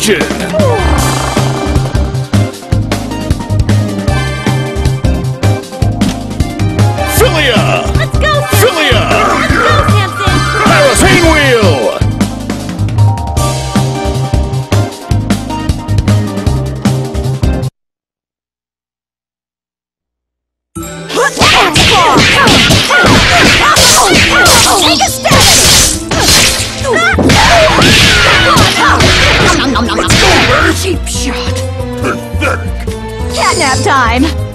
fortune! Philia! Let's go, Samson! Philia! Let's go, Samson! Parasane wheel! Take a step! Cheap shot! Pathetic! Catnap time!